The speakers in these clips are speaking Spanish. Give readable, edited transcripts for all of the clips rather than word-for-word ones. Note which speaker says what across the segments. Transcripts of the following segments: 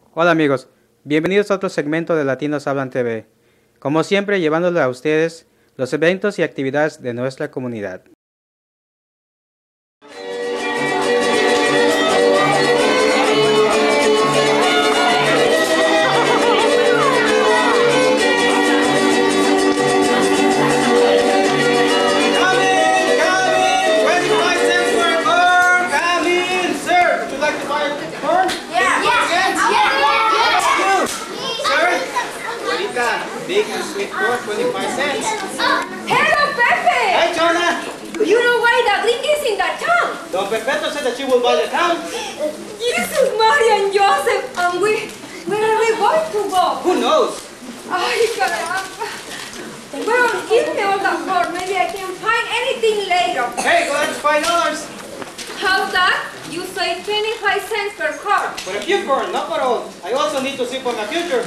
Speaker 1: Hola amigos, bienvenidos a otro segmento de Latinos Hablan TV. Como siempre, llevándole a ustedes los eventos y actividades de nuestra comunidad.
Speaker 2: Big and sweet corn, 25 cents.
Speaker 3: Hello, Pepe!
Speaker 2: Hi, Jonah!
Speaker 3: You know why the drink is in the town?
Speaker 2: Don Pepeto said that you will buy the town.
Speaker 3: Jesus, Mary and Joseph, and where are we going to go?
Speaker 2: Who knows?
Speaker 3: Ay, caramba. Well, give me all the corn. Maybe I can find anything later.
Speaker 2: Hey, go ahead, $5.
Speaker 3: How's that? You say 25 cents per corn.
Speaker 2: For a few corn, not for all. I also need to see for my future.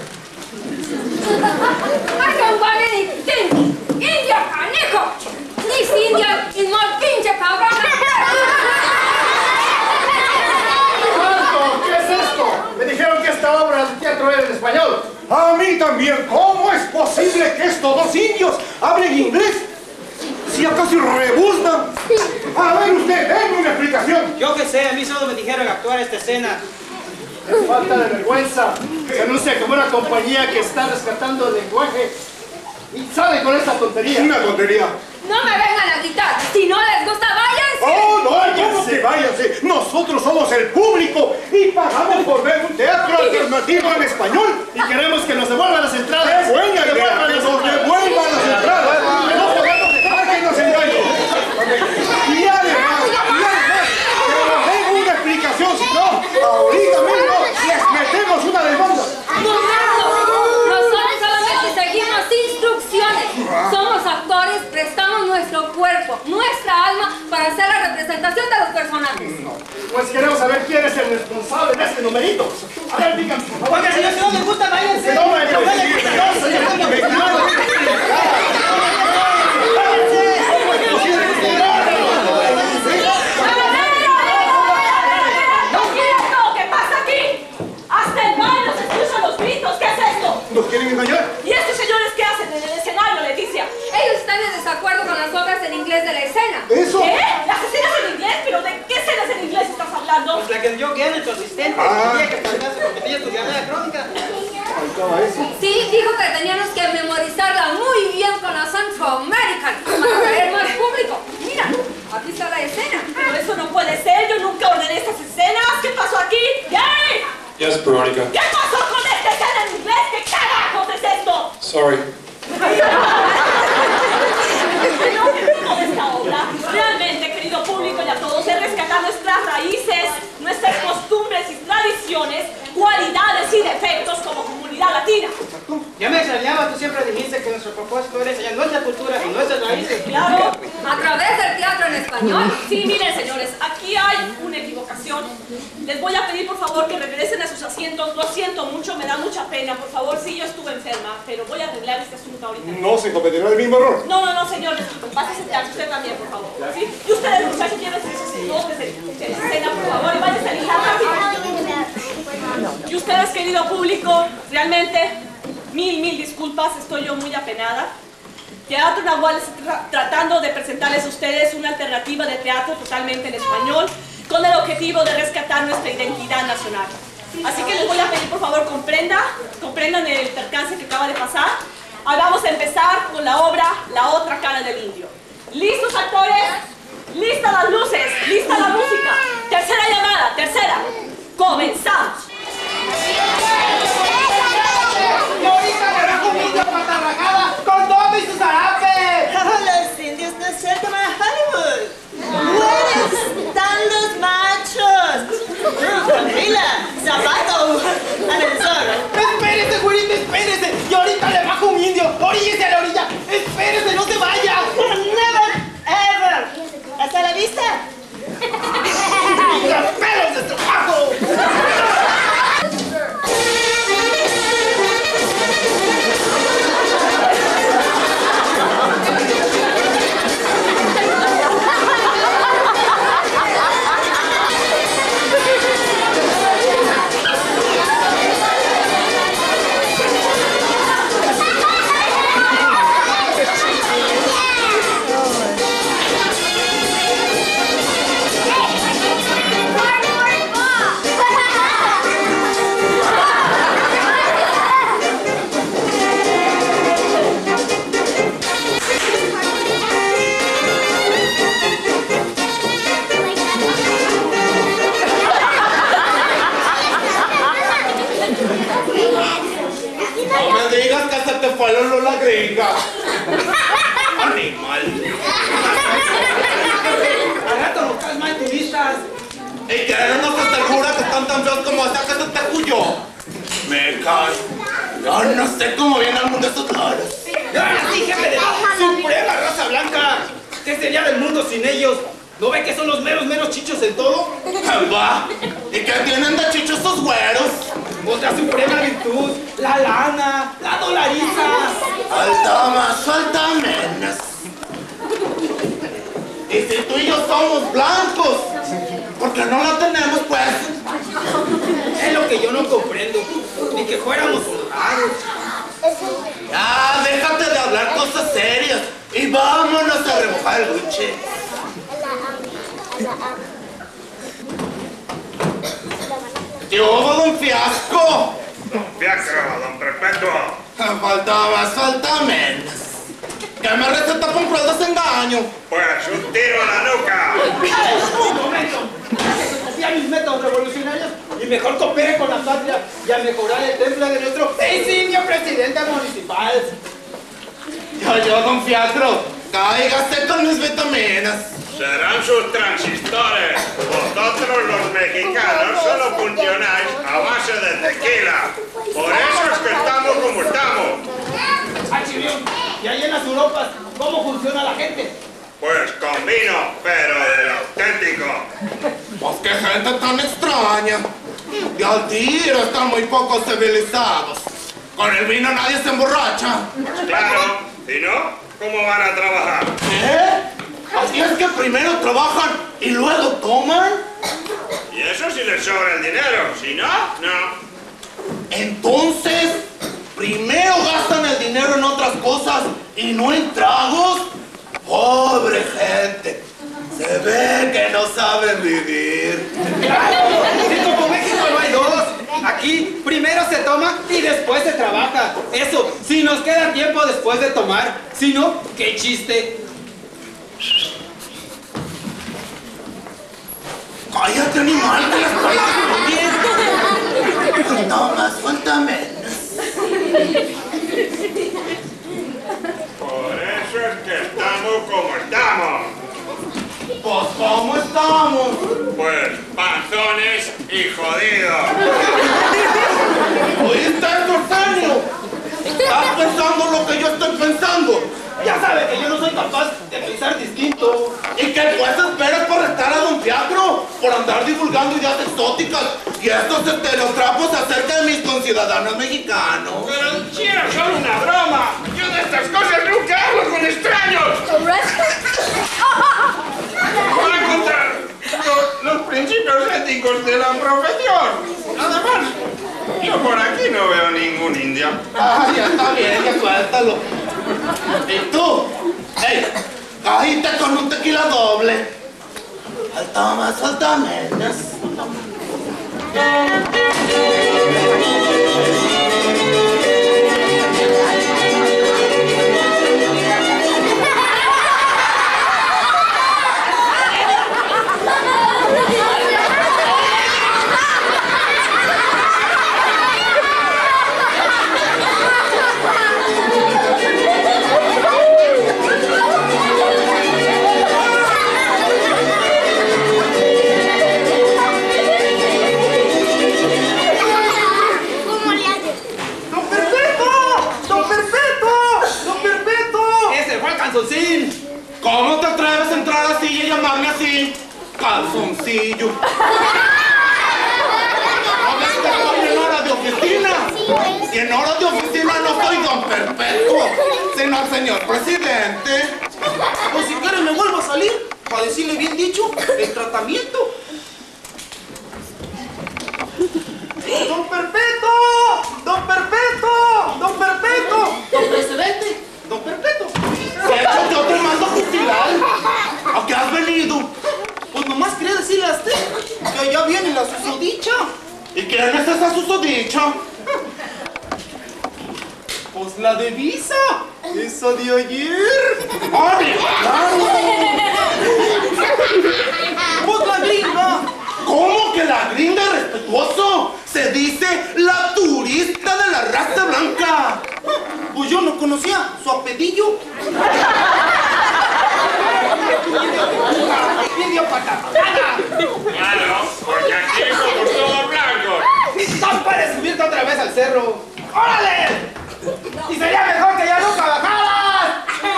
Speaker 3: I don't want anything. India, canico. This Indian is more pinche cabrón.
Speaker 4: ¿Qué es esto? Me dijeron que esta obra de teatro era en español. A mí también. ¿Cómo es posible que estos dos indios hablen inglés? Si acaso rebuznan. A ver usted, denme una explicación.
Speaker 2: Yo que sé, a mí solo me dijeron actuar esta escena.
Speaker 4: Falta de vergüenza. Se anuncia como una compañía que está rescatando el lenguaje y sale con esta tontería. Una tontería.
Speaker 3: No me vengan a gritar. Si no les gusta, váyanse.
Speaker 4: ¡Oh, no! ¿Cómo que váyanse? Nosotros somos el público y pagamos por ver un teatro alternativo en español. Y queremos que nos devuelvan las entradas. ¡Buena idea! ¡Que nos devuelvan las entradas! ¡No podemos dejar que nos engañen! Y además, que nos den una explicación. Si no, ahorita mismo les metemos una demanda.
Speaker 3: Nosotros solamente seguimos instrucciones. Somos actores, prestamos nuestro cuerpo, nuestra alma para hacer la representación de los personajes.
Speaker 4: Pues queremos saber quién es el responsable de este numerito. A ver, díganme.
Speaker 2: Oiga, señor, si no les gusta, váyanse.
Speaker 4: No,
Speaker 5: ¿Qué pasa aquí? Hasta el baile se escuchan los gritos. ¿Qué es esto?
Speaker 4: ¿Nos quieren engañar?
Speaker 5: ¿Y estos señores qué hacen en el escenario, Leticia?
Speaker 3: Ellos están en desacuerdo con las obras en inglés de la escena.
Speaker 4: ¿Eso?
Speaker 5: ¿Qué? ¿Las escenas en inglés? ¿Pero de qué escenas en inglés estás hablando?
Speaker 2: Pues la que dio Galen, tu asistente. Tenía que pasarse porque tenía estudiado la crónica.
Speaker 3: Sí, dijo que teníamos que memorizarla muy bien con acento americano para atraer más público. Mira, aquí está la escena.
Speaker 5: Pero eso no puede ser. Yo nunca ordené estas escenas. ¿Qué pasó aquí? ¡Gay!
Speaker 6: Yes, Veronica.
Speaker 5: ¿Qué pasó con esta escena en inglés? ¿Qué carajos es esto?
Speaker 6: Sorry.
Speaker 5: Lo objetivo de esta obra, realmente, querido público y a todos, es rescatar nuestras raíces, nuestras costumbres y tradiciones, cualidades y defectos como comunidad latina.
Speaker 2: Ya me extrañaba, tú siempre dijiste que nuestro propósito era enseñar nuestra cultura y nuestras raíces.
Speaker 5: Claro.
Speaker 3: A través del teatro en español.
Speaker 5: Sí, miren, señores, aquí hay una equivocación. Les voy a pedir, por favor, que regresen a sus asientos. Lo siento mucho, me da mucha pena. Por favor, sí, yo estuve enferma, pero voy a arreglar este asunto ahorita.
Speaker 4: No se cometerá el mismo error.
Speaker 5: No, señor, pase a sentarse usted también, por favor. ¿Sí? Y ustedes, muchachos, llévense esos dos de escena, por favor, y váyanse a alistar rápido. Y ustedes, querido público, realmente, mil disculpas, estoy yo muy apenada. Teatro Nahual está tratando de presentarles a ustedes una alternativa de teatro totalmente en español, con el objetivo de rescatar nuestra identidad nacional. Así que les voy a pedir, por favor, comprendan el percance que acaba de pasar. Ahora vamos a empezar con la obra La otra cara del indio. ¿Listos, actores? ¿Listas las luces? ¿Lista la música? Tercera llamada, tercera. Comenzamos.
Speaker 2: Y ahorita le bajo un indio patarrajada con todo y sus zarapes.
Speaker 7: Los indios no se llaman a Hollywood. ¿Dónde están los machos? Camila, Zapato, and el zorro.
Speaker 2: Espérese, güerito, espérese. Y ahorita le bajo un indio. Oríllese a la orilla. Espérese, no se vaya.
Speaker 7: Never, ever. Hasta la vista.
Speaker 2: ¡Los pelos de trabajo!
Speaker 4: gringa. Animal.
Speaker 2: Al rato nos caen más turistas.
Speaker 4: ¿Y quién nos asegura que están tan feos como esa que se te huyó? Me cae. Yo no sé cómo viene al mundo esos lares.
Speaker 2: ¡Ahora sí, jefe de la suprema raza blanca! ¿Qué sería del mundo sin ellos? ¿No ve que son los meros chichos en todo?
Speaker 4: Va. ¿Y qué tienen de chichos esos güeros?
Speaker 2: Otra suprema virtud, la lana, la dolariza.
Speaker 4: Falta más, falta menos. Y si tú y yo somos blancos, ¿por qué no la tenemos, pues?
Speaker 2: Es lo que yo no comprendo. Ni que fuéramos soldados.
Speaker 4: Ya, déjate de hablar cosas serias y vámonos a remojar el buche. ¿Qué hubo, don Fiasco?
Speaker 6: Don Fiasco, don Perpetuo.
Speaker 4: Falta más, falta menos. ¿Qué me receta con cruel desengaño?
Speaker 6: Pues un tiro a la nuca.
Speaker 2: ¡Un momento! Gracias a copiar mis métodos revolucionarios y mejor coopere con la patria y a mejorar el temple de nuestro insigne presidente municipal.
Speaker 4: Yo, don Fiasco, cáigase con mis vitaminas.
Speaker 6: Serán sus transistores. Vosotros los mexicanos solo funcionáis a base de tequila. Por eso es que estamos como estamos.
Speaker 2: Achirión, y ahí en las Europas, ¿cómo funciona la gente?
Speaker 6: Pues con vino, pero del auténtico.
Speaker 4: Pues qué gente tan extraña. Y al tiro están muy poco civilizados. Con el vino nadie se emborracha.
Speaker 6: Pues claro, si no, ¿cómo van a trabajar?
Speaker 4: ¿Qué? Así es que primero trabajan y luego toman.
Speaker 6: Y eso si les sobra el dinero, si no, no.
Speaker 4: Entonces, primero gastan el dinero en otras cosas y no en tragos. Pobre gente. Se ve que no saben vivir.
Speaker 2: ¡Claro! Si como México no hay dos. Aquí primero se toma y después se trabaja. Eso, si nos queda tiempo después de tomar. Si no, qué chiste.
Speaker 4: ¡Cállate, animal! ¡Que las cosas bien! No más, falta menos.
Speaker 6: Por eso es que estamos como estamos.
Speaker 4: Pues, ¿cómo estamos?
Speaker 6: Pues panzones y jodidos.
Speaker 4: ¿Oíste esto, Arsenio? ¿Estás pensando lo que yo estoy pensando?
Speaker 2: Ya sabe que yo no soy capaz de pensar distinto.
Speaker 4: ¿Y qué pues esperas por estar a don Fiacro? Por andar divulgando ideas exóticas y estos estereotipos acerca de mis conciudadanos mexicanos.
Speaker 6: Pero si era solo una broma. Yo de estas cosas nunca hablo con extraños. Van contra los principios éticos de la profesión. Nada más. Yo por aquí no veo ningún indio.
Speaker 4: Ah, ya está bien, ya suéltalo. ¿Y tú? ¡Ey! Cajita con un tequila doble. Falta más, falta menos. ¿Cómo te atreves a entrar así y llamarme así? Calzoncillo. ¿No ves que estoy en hora de oficina? Y en hora de oficina no soy don Perpetuo, sino el señor presidente.
Speaker 2: Pues si quiere me vuelvo a salir para decirle bien dicho el tratamiento. ¡Don Perpetuo! ¡Don Perpetuo! ¡Don Perpetuo! ¡Don presidente! ¡Don Perpetuo!
Speaker 4: Échate otro mando justilar. ¿A qué has venido?
Speaker 2: Pues nomás quería decirle a usted que allá viene la susodicha.
Speaker 4: ¿Y quién es esa susodicha?
Speaker 2: Pues la de Visa. Esa de ayer.
Speaker 4: ¡Ay, claro!
Speaker 2: Pues la gringa.
Speaker 4: ¿Cómo que la gringa, respetuoso? Se dice la turista de la raza blanca.
Speaker 8: Pues yo no conocía su apellido.
Speaker 2: ¡Idiota!
Speaker 6: Claro, porque aquí somos todos blancos.
Speaker 2: ¡No puedes subirte otra vez al cerro! ¡Órale! ¡Y sería mejor que ya nunca bajaras!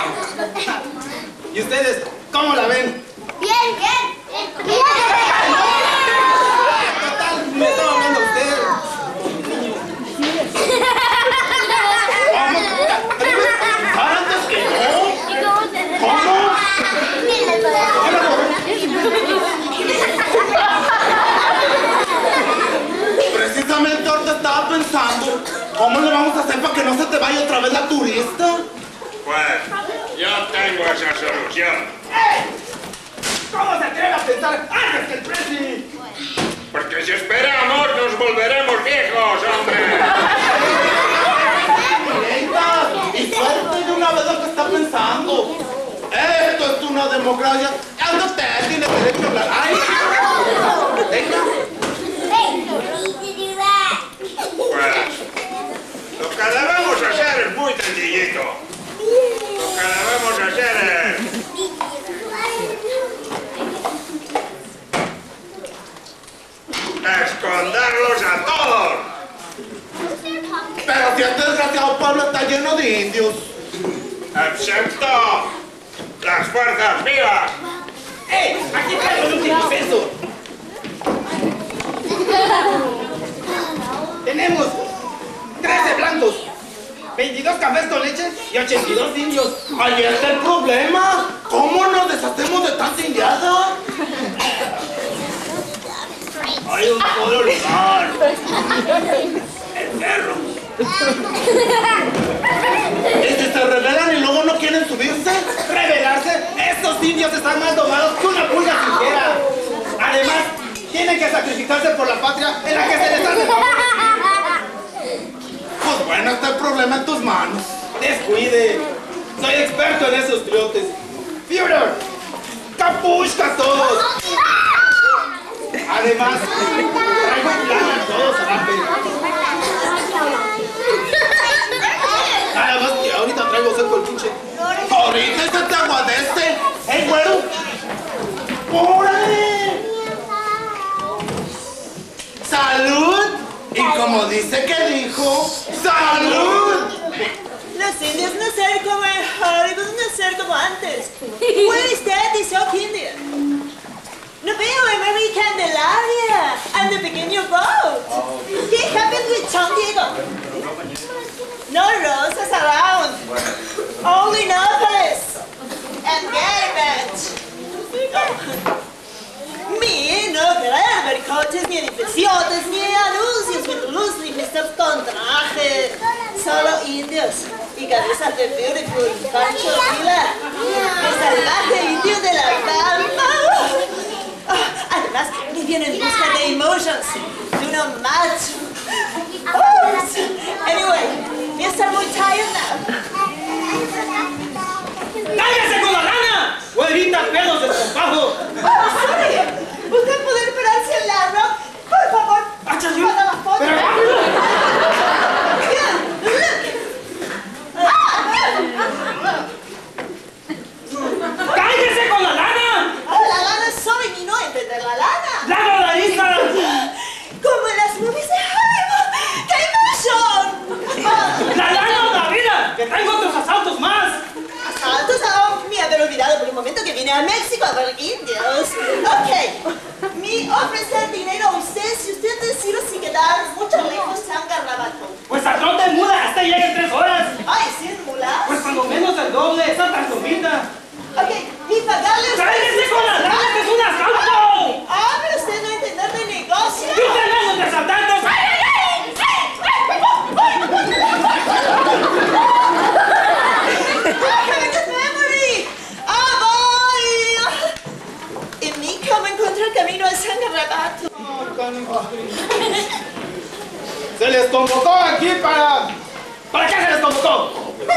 Speaker 2: ¿Y ustedes cómo la ven?
Speaker 9: Bien.
Speaker 2: Total, me estaba hablando usted.
Speaker 8: Vamos, antes que no. ¿Cómo? Precisamente ahorita estaba pensando, ¿cómo le vamos a hacer para que no se te vaya otra vez la turista?
Speaker 6: Pues yo tengo esa solución.
Speaker 2: ¿Cómo se atreve a pensar antes que el presi?
Speaker 6: Porque si esperamos nos volveremos viejos, hombre.
Speaker 8: Y suerte de una vez lo que está pensando. Esto es una democracia. Ándate, tiene derecho a hablar. ¡Ay! Venga.
Speaker 6: Pues lo que debemos hacer es muy sencillito. Lo que debemos hacer es... esconderlos a todos.
Speaker 8: Pero si este desgraciado pueblo está lleno de indios.
Speaker 6: Excepto las fuerzas vivas.
Speaker 2: ¡Ey! ¡Aquí traigo el último censo! Tenemos 13 blancos, 22 cafés con leche y 82 indios.
Speaker 8: Ahí está el problema. ¿Cómo nos deshacemos de tanta indiada?
Speaker 2: Hay un solo lugar. El cerro.
Speaker 8: ¿Y si se rebelan y luego no quieren subirse?
Speaker 2: ¿Rebelarse? Estos indios están más domados que una pulga siquiera. Además, tienen que sacrificarse por la patria en la que se les hace.
Speaker 8: Pues bueno, está el problema en tus manos.
Speaker 2: Descuide. Soy experto en esos triotes. ¡Führer! ¡Capuchca todos! Además, traigo un plan a todos, Zarape. Nada más que ahorita traigo seco el pinche.
Speaker 8: Ahorita se te aguadece. ¡Ey, güero! ¡Órale! ¡Salud! Y como dice que dijo, ¡salud!
Speaker 7: Los indios no ser como en Hollywood, no ser como antes. Where is that is South India? No veo American Candelaria and the pequeño boat. What happened with San Diego? No roses around. Only Nápoles and garbage. Mi no creer mercotes, ni edificaciones, ni anuncios, ni luz, ni mistas con traje. Solo indios y cabezas de beautiful Pancho Villa. El salvaje indio de la Pampa. Además, que vienen en busca de emotions, de uno macho. Anyway, ya está muy tired now.
Speaker 2: ¡Cállese con la lana! ¡Güerita, pedos de estropajo!
Speaker 7: Sorry. ¿Usted puede pararse al lado? Por favor, para la foto.
Speaker 2: ¡Cállese con la lana!
Speaker 7: La lana soy y no entender la lana.
Speaker 2: ¡La dolaristas!
Speaker 7: Como en las movies de Hollywood. ¡Qué emoción!
Speaker 2: ¡La lana o la vida! ¡Que traigo otros asaltos más!
Speaker 7: ¿Asaltos? Me había olvidado por un momento que vine a México a ver indios. Ok. Me ofrecer dinero a usted si usted decide sin quedar mucho lejos San Garrabato.
Speaker 2: Pues a trote muda, hasta llega en 3 horas.
Speaker 7: Ay, ¿sin mulas?
Speaker 2: Pues cuando menos el doble, esa transformita.
Speaker 7: Ok, y pagarle a usted...
Speaker 2: ¡Cállese con la lana, que es un asalto!
Speaker 7: Ah, pero usted no entender de negocio.
Speaker 2: ¡Y tenemos de asaltantes!
Speaker 7: Camino a San Garrabato.
Speaker 2: Se les convocó aquí para... ¿Para qué se les convocó?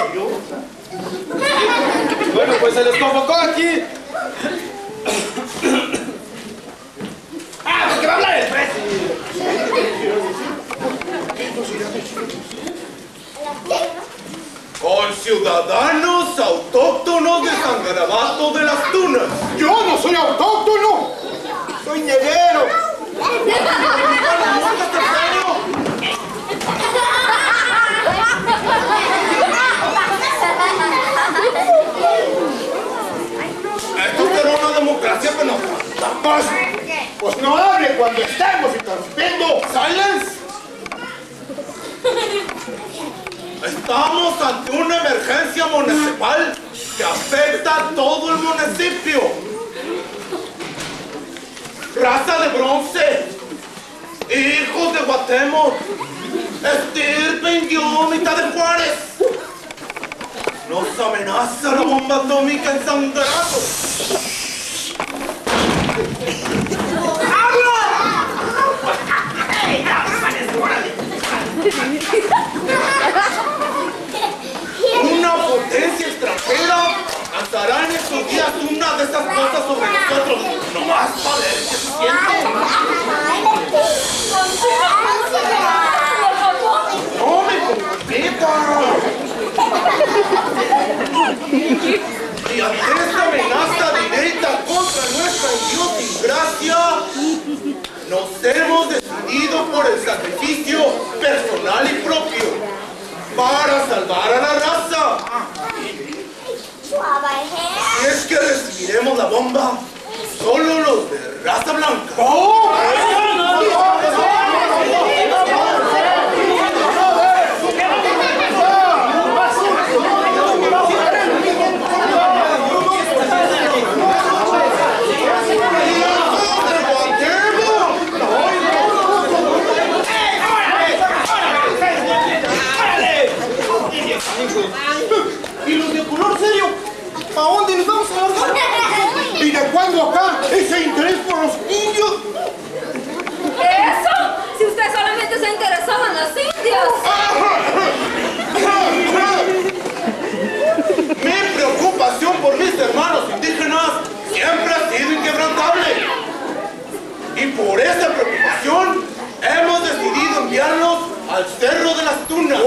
Speaker 2: Bueno, pues se les convocó aquí... ¡Ah, porque va a hablar el presi!
Speaker 8: ciudadanos autóctonos de San Garabato de las Tunas.
Speaker 4: Yo no soy autóctono. Soy negrero.
Speaker 8: Esto será una democracia que nos tratamos.
Speaker 4: Pues no hable cuando estemos interrumpiendo.
Speaker 8: ¡Silence! Estamos ante una emergencia municipal que afecta a todo el municipio. Raza de bronce, hijos de Guatemoc, estirpe indómita de Juárez. Nos amenaza la bomba atómica en San Garabato. Una potencia extranjera lanzará en estos días una de esas cosas sobre nosotros. No más para ver qué se siente. No me comprometa. Y ante esta amenaza directa contra nuestra idiosincrasia, nos hemos decidido por el sacrificio personal y propio para salvar a la raza. Si es que recibiremos la bomba, solo los de raza blanca.
Speaker 4: ¿Y los de color serio? ¿A dónde nos vamos a largar? ¿Y de cuándo acá ese interés por los indios?
Speaker 3: ¿Eso? Si usted solamente se interesaba en los indios.
Speaker 8: Mi preocupación por mis hermanos indígenas siempre ha sido inquebrantable. Y por esa preocupación hemos decidido enviarlos al Cerro de las Tunas.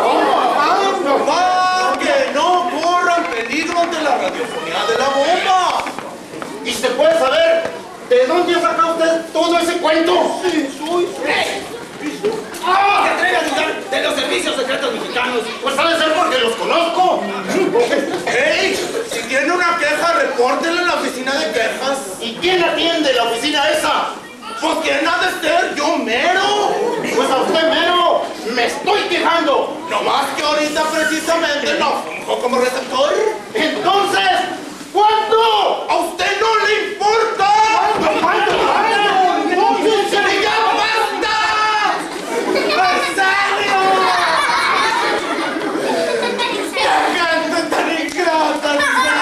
Speaker 8: Para que no corran peligro ante la radiofonía de la bomba.
Speaker 4: ¿Y se puede saber de dónde ha sacado usted todo ese cuento? Sí, soy.
Speaker 2: ¡Ah! ¡Se atreve a dudar de los servicios secretos mexicanos!
Speaker 4: Pues ha de ser porque los conozco.
Speaker 8: ¡Ey! Si tiene una queja, repórtela en la oficina de quejas.
Speaker 4: ¿Y quién atiende la oficina esa?
Speaker 8: Pues ¿quién ha de ser? ¿Yo mero?
Speaker 4: Pues a usted mero me estoy quejando.
Speaker 8: No más que ahorita precisamente no funjo como receptor.
Speaker 4: Entonces, ¿cuándo?
Speaker 8: ¡A usted no le importa!
Speaker 4: ¿Cuándo?
Speaker 8: ¡Ya basta! ¡En serio! ¡Qué gente tan ingrata!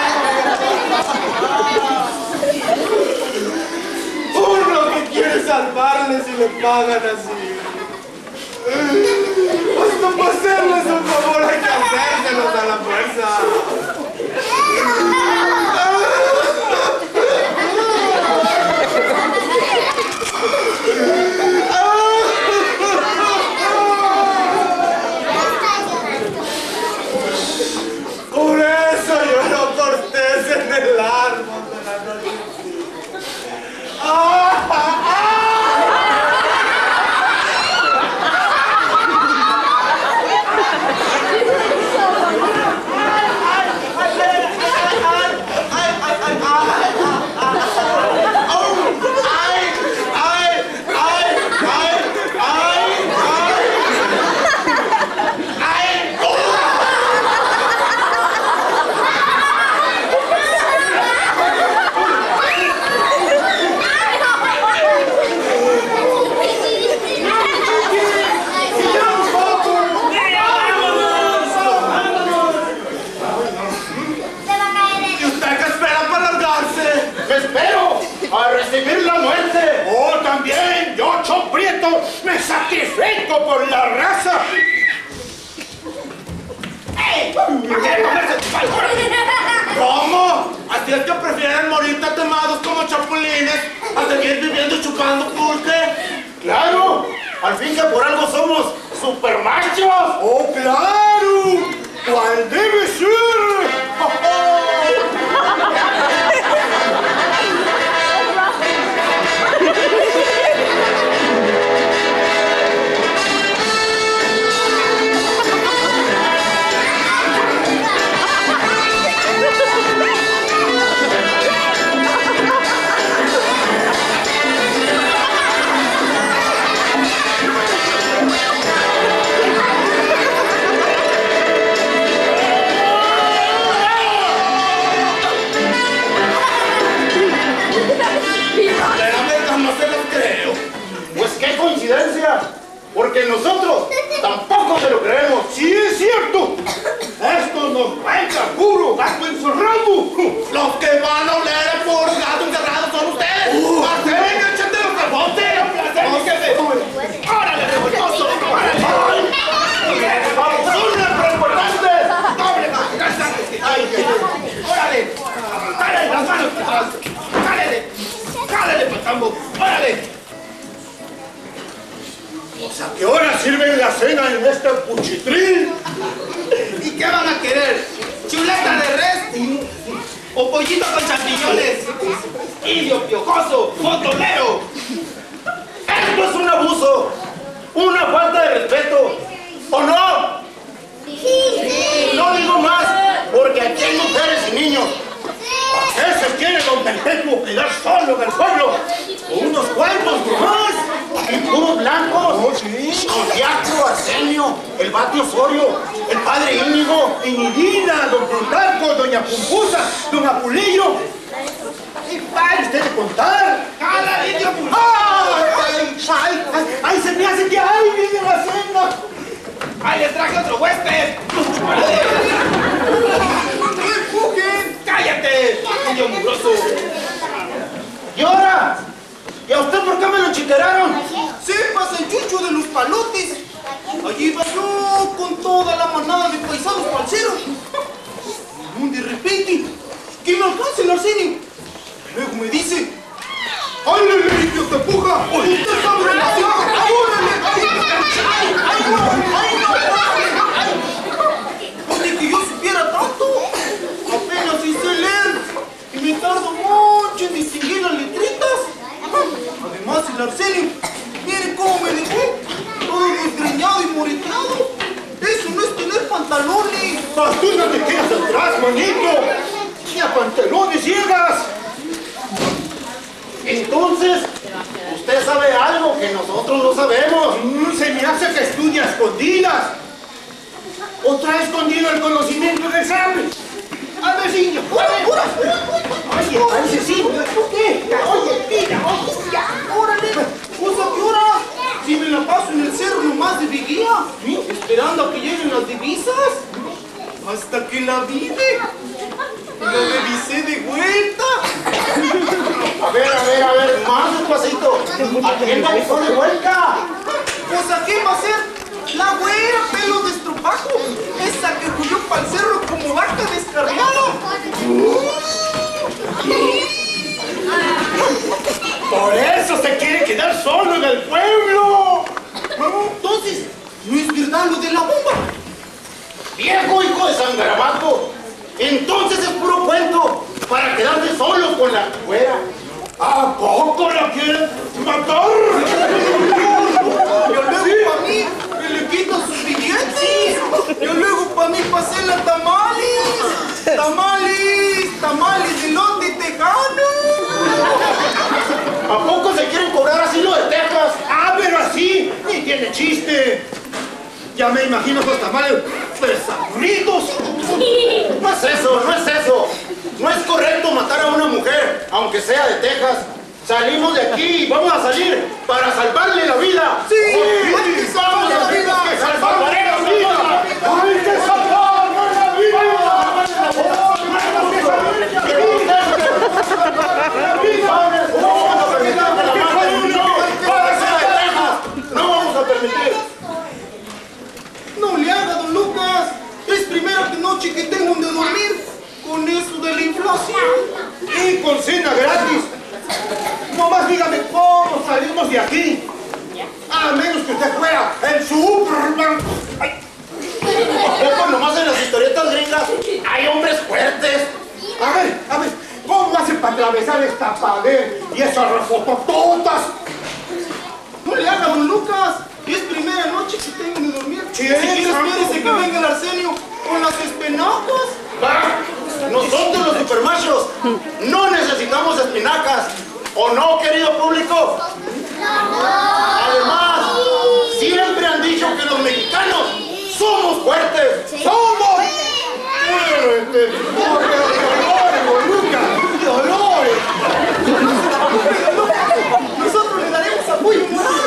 Speaker 8: Uno que quiere salvarles y le pagan así. Hasta para hacerles un favor hay que hacérselos a la fuerza. Por eso yo no cortés en el árbol de la noche.
Speaker 4: ¡Espero a recibir la muerte! ¡Oh, también! ¡Yo, Cho Prieto, me sacrifico por la raza! ¡Ey!
Speaker 8: ¿Cómo? ¿Así es que prefieren morir tatemados como chapulines a seguir viviendo y chupando pulque?
Speaker 4: ¡Claro! ¡Al fin que por algo somos supermachos! ¡Oh, claro! ¿Cuál debe ser? Porque nosotros tampoco se lo creemos. ¡Sí es cierto! Estos nos cuentan puro gato encerrado.
Speaker 8: Los que van a oler el puro gato encerrado son ustedes. ¡Marcelo, échate los rebotes! ¡Órale, revoltoso! ¡Órale!
Speaker 4: ¡Son revoltantes!
Speaker 8: ¡Doble más! ¡Órale! ¡Dale las manos para atrás! ¡Cálele, patambo! ¡Órale!
Speaker 4: O sea, ¿qué hora sirven la cena en este cuchitril?
Speaker 2: ¿Y qué van a querer? ¿Chuleta de res? ¿O pollito con champiñones? ¡Indio piojoso! ¡Botonero!
Speaker 4: Esto es un abuso, una falta de respeto, ¿o no?
Speaker 3: Sí.
Speaker 4: No digo más, porque aquí hay mujeres y niños. ¿Qué se quiere don Perpetuo quedar solo en el pueblo? Con unos cuantos más, y puros blancos, con Diaco, Arsenio, el Bati Osorio, el padre Íñigo, Iñidina, don Plutarco, doña Pumpusa, don Apulillo. ¿Qué vale usted de contar?
Speaker 2: ¡Jala, indio
Speaker 4: ¡Ay, se me hace que hay viene la cena!
Speaker 2: ¡Ay, les traje otro huésped! ¡Cállate, indio mugroso!
Speaker 4: ¿Y ahora? ¿Y a usted por qué me lo enchiqueraron?
Speaker 2: ¡Sepas el chucho de los palotes! Allí iba yo con toda la manada de paisanos falseros. Y de repente, que me alcance el Arsenio. Luego me dice: ¡ay, limpio te puja! ¡Usted sabe relación! ¡Órale! ¡Ay, no! Pues de que yo supiera tanto, apenas hice leer y me tardo mucho en distinguir las letritas. Además, el Arsenio, miren cómo me dejó, todo desgreñado y moreteado. Eso no es tener pantalones.
Speaker 4: ¡Mas tú no te quedas atrás, manito! ¡Ni a pantalones llegas! Entonces, usted sabe algo que nosotros no sabemos. Se me hace que estudia a escondidas. ¿O trae escondido el conocimiento del examen? A ver, niño, oye, parece sí. ¿Tú qué? Oye, mira,
Speaker 2: ¡Órale! ¿Pues a qué hora? Si me la paso en el cerro nomás de vigía, esperando a que lleguen las divisas, hasta que la vine. Lo revisé de vuelta.
Speaker 4: A ver, más despacito. ¿A quién la dejó de vuelta?
Speaker 2: Pues a quién va a ser la güera pelo de estropajo, esa que huyó para el cerro como vaca descarriada.
Speaker 4: Por eso se quiere quedar solo en el pueblo.
Speaker 2: Entonces, ¿no es verdad lo de la bomba?
Speaker 4: Viejo hijo de San Garabato, entonces es puro cuento para quedarse solo con la güera. ¿A poco la quieren matar?
Speaker 2: Yo luego para mí que le quitan sus billetes. Yo luego para mí pasé la tamales. Tamales de lote tejano.
Speaker 4: ¿A poco se quieren cobrar así lo de Texas? Ah, pero así ni tiene chiste. Ya me imagino esos tamales desabridos. No es eso. No es correcto matar a una mujer, aunque sea de Texas. Salimos de aquí y vamos a salir para salvarle la vida.
Speaker 2: ¡Sí! ¡Hay que salvarle la vida!
Speaker 4: ¡Hay que salvarle la vida! ¡Hay que salvarle la vida! ¡No vamos a permitir!
Speaker 2: No le haga, don Lucas. Es primera noche que tengo donde dormir. Con eso de la inflación.
Speaker 4: Y con cena gratis. Nomás dígame cómo salimos de aquí. A menos que usted fuera el Superman. Ay. ¿A poco nomás en las historias esa destapadera y esas refotototas.
Speaker 2: No le haga, don Lucas. Es primera noche que tengo de dormir. Si
Speaker 4: ¿Quién?
Speaker 2: quiere, espérese que venga el Arsenio con las espinacas.
Speaker 8: Va, nosotros los supermachos no necesitamos espinacas. ¿O no, querido público? Además, siempre han dicho que los mexicanos somos fuertes. ¡Somos!
Speaker 2: Nosotros le daremos apoyo moral.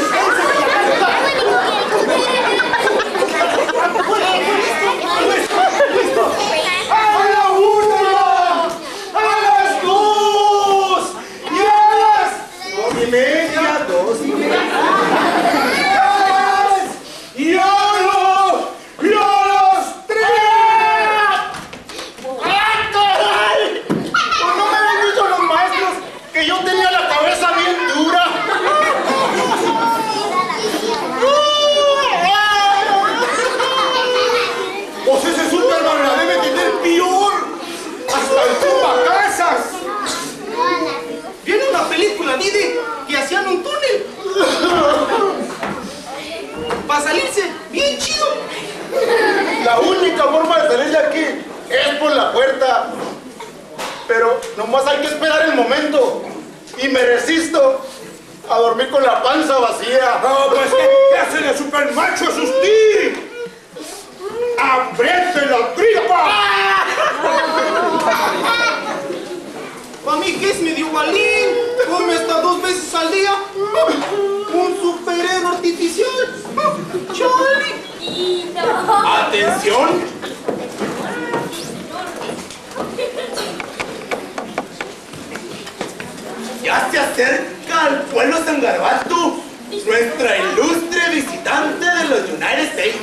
Speaker 4: ¡A la una! ¡A las dos! ¡Y a las 2:30! 2:30. ¡Y a las 3! ¡Ah, caray! Pues no me habían dicho los maestros que yo tenía la cabeza bien dura. Pues ese Superman la debe tener peor. Hasta el tumbacasas.
Speaker 2: Viene una película, Didi, que hacían un túnel. Para salirse bien chido.
Speaker 8: La única forma de salir de aquí es por la puerta. Pero nomás hay que esperar el momento. Y me resisto a dormir con la panza vacía.
Speaker 4: No, pues ¿qué hacen los supermachos usted? ¡Apriete la tripa!
Speaker 2: Para mí que es medio balín. Come hasta 2 veces al día. Un superhéroe artificial. Charlie.
Speaker 8: ¡Atención! Ya se acerca al pueblo San Garbato, nuestra ilustre visitante de los United States.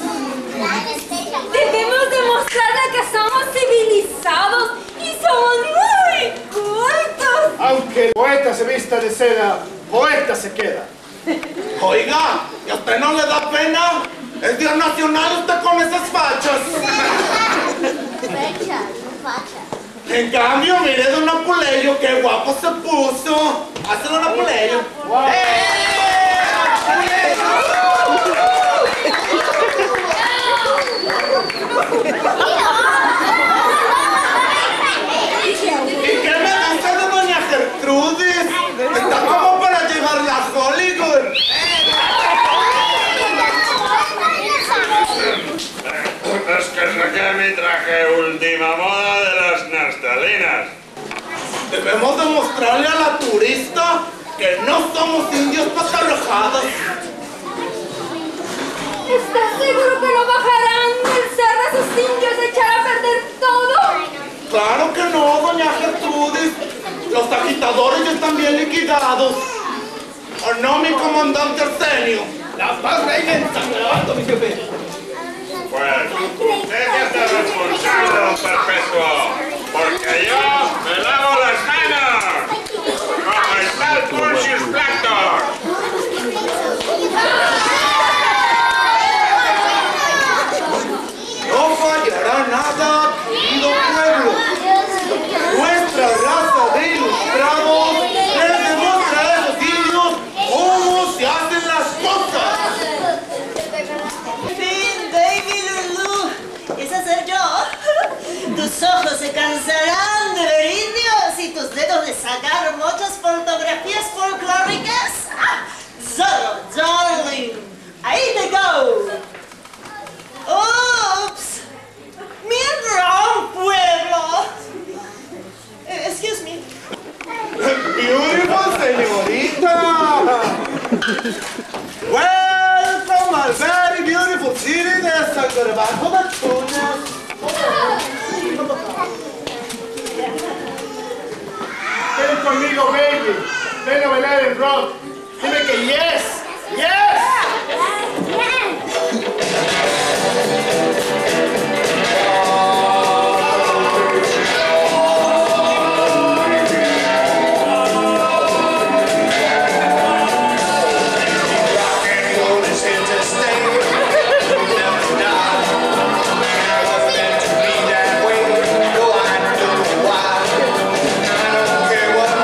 Speaker 3: Debemos demostrarle que somos civilizados y somos muy cultos.
Speaker 4: Aunque el poeta se vista de seda, poeta se queda.
Speaker 8: Oiga, ¿y a usted no le da pena? Es Día Nacional usted con esas fachas.
Speaker 9: Fecha, no facha.
Speaker 8: En cambio, mire don Apuleyo, qué guapo se puso. Hace don Apuleyo. ¿Y qué me gusta de doña Gertrudis? Está como para llevarla a Hollywood.
Speaker 6: Es que saqué mi traje última moda de las nastalinas.
Speaker 8: Debemos demostrarle a la turista que no somos indios patarrojados.
Speaker 3: ¿Estás seguro que no bajarán el ser de sus indios y echar a perder todo?
Speaker 8: Claro que no, doña Gertrudis. Los agitadores ya están bien liquidados. ¿O no, mi comandante Arsenio?
Speaker 2: La paz reina en San Garbato, mi jefe.
Speaker 6: Pues, déjate responsable, don Perpetuo, porque yo me lavo las manos. Como está el Pulsius Plactor.
Speaker 8: No fallará nada, querido pueblo. Nuestra raza de ilustrados les demuestra a esos indios cómo se hacen las cosas.
Speaker 7: Fin, baby Lulu. Esa soy yo. Tus ojos se cansarán de ver indios y tus dedos de sacar muchas fotografías folclóricas. Zorro, darling. Ahí te go. Oops. Mi gran pueblo. Excuse me.
Speaker 8: Beautiful señorita. Welcome al very beautiful city de San Garbato de Tunas.
Speaker 4: Ven conmigo, baby. Ven a bailar en rock. Dime que yes. Yes.
Speaker 8: What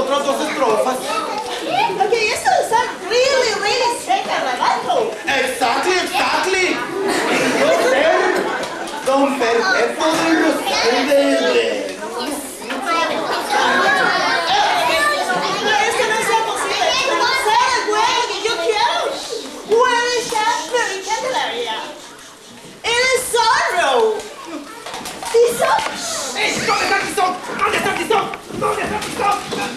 Speaker 8: otras 2 estrofas.
Speaker 7: Okay, esto está really seca, Renato.
Speaker 8: Exactly. Yo ser Don Perpetuo del Rosario de
Speaker 7: Esto no sea posible. No sé el juego que yo quiero. Where is that very Candelaria? It is Sorrow. ¿Tizón?
Speaker 2: ¿Dónde está Tizón? ¿Dónde está Tizón? ¿Dónde está Tizón?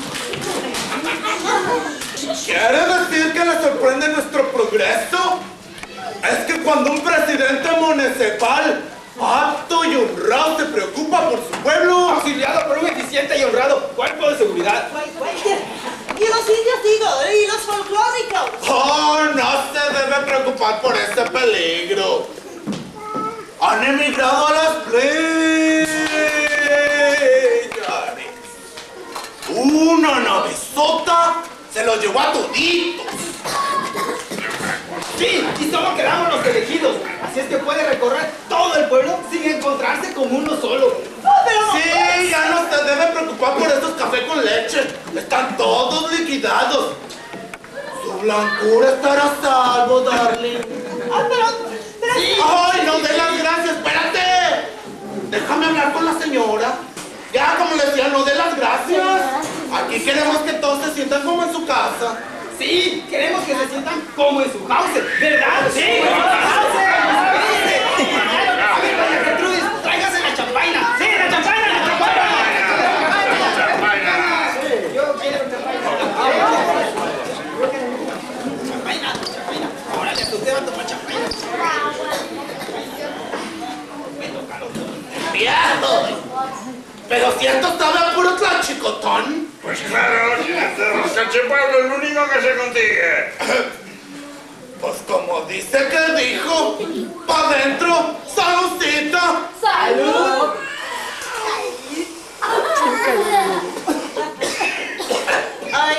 Speaker 8: ¿Quiere decir que le sorprende nuestro progreso? Es que cuando un presidente municipal apto y honrado se preocupa por su pueblo,
Speaker 2: Auxiliado por un eficiente y honrado cuerpo de seguridad.
Speaker 7: Y los indios, digo, y los folclóricos.
Speaker 8: oh, no se debe preocupar por ese peligro. Han emigrado a las Pléyades. Una navezota se los llevó a toditos.
Speaker 2: Sí, y solo quedamos los elegidos. Así es que puede recorrer todo el pueblo sin encontrarse con uno solo.
Speaker 8: Sí, ya no se debe preocupar por esos cafés con leche. Están todos liquidados. Su blancura estará a salvo, darling.
Speaker 7: Pero
Speaker 8: Sí. ¡Ay, no dé las gracias! ¡Espérate! Déjame hablar con la señora. Ya, como le decía, no dé las gracias. Aquí queremos que todos se sientan como en su casa.
Speaker 2: Sí, queremos que se sientan como en su house, ¿verdad? Sí, como en su house. A ver, doña Gertrudis, tráigase la champaina. Sí, la champaina, la champaina. Yo quiero champaina. Champaina. Órale, usted va a tomar champaina.
Speaker 8: ¡Mierda! Pero si esto sabe a puro tlachicotón.
Speaker 6: Pues claro, si este rascachipueblo es lo único que se consigue.
Speaker 8: Pues como dice que dijo, pa' dentro, saludcita.
Speaker 3: ¡Salud!
Speaker 7: Ay,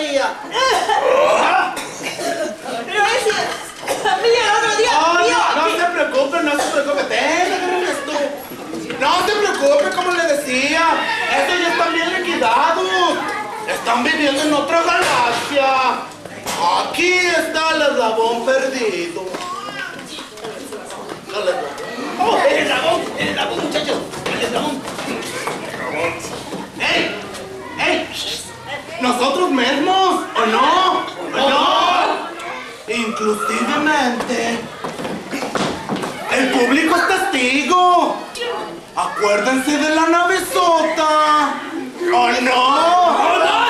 Speaker 7: mira, el otro día.
Speaker 8: Ay, no se preocupe, tenga esto. No se preocupe, como le decía. Estos ya están bien liquidados. Están viviendo en otra galaxia. Aquí está el eslabón perdido.
Speaker 2: ¡Oh, el eslabón, muchachos! ¡El eslabón!
Speaker 8: ¡Ey! ¿Nosotros mismos? ¿O no? Inclusivemente, el público es testigo. Acuérdense de la navezota. ¿O no?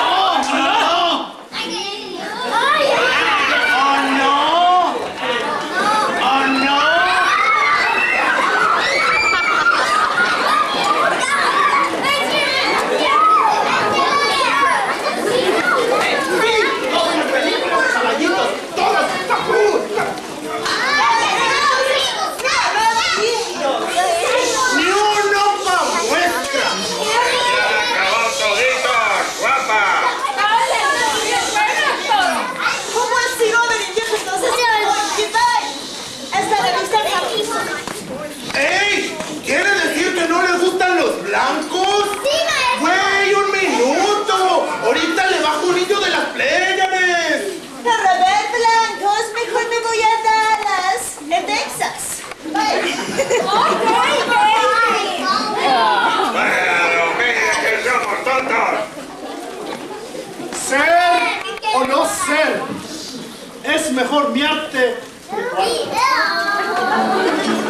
Speaker 8: ¿Blancos?
Speaker 9: ¡Sí, maestro!
Speaker 8: ¡Güey, un minuto! Ahorita le bajo un niño de las Pléyades.
Speaker 7: Para ver blancos, mejor me voy a Dallas, en Texas.
Speaker 6: Bueno, mira que somos tontos.
Speaker 4: Ser o no ser. Es mejor mi arte que tu arte.